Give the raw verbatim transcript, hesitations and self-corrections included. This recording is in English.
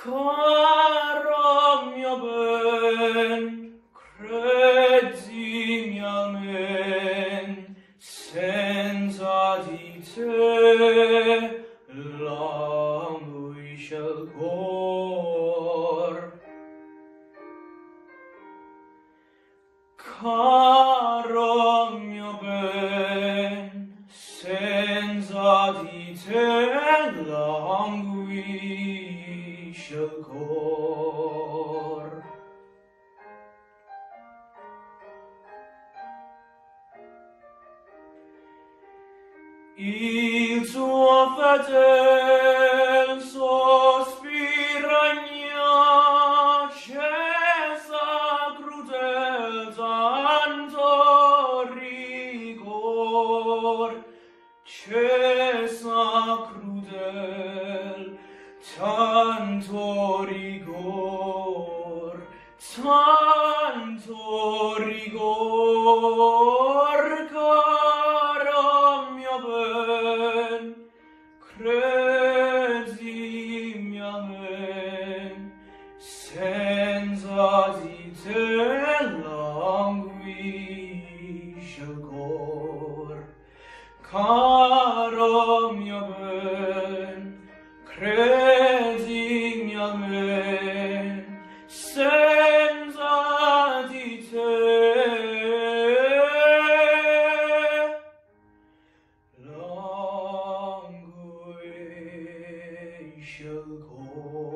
Caro mio ben, credimi a me, senza di te languisce il cor. Caro mio ben, senza di te languisce il cor. Il tuo fedel sospira accesa crudel tanto rigor, cesa crudel tanto rigor, tanto rigor, caro mio ben, credimi a me, senza di te languisce il cor. Caro mio ben, credimi a me, senza di te languisce il cor.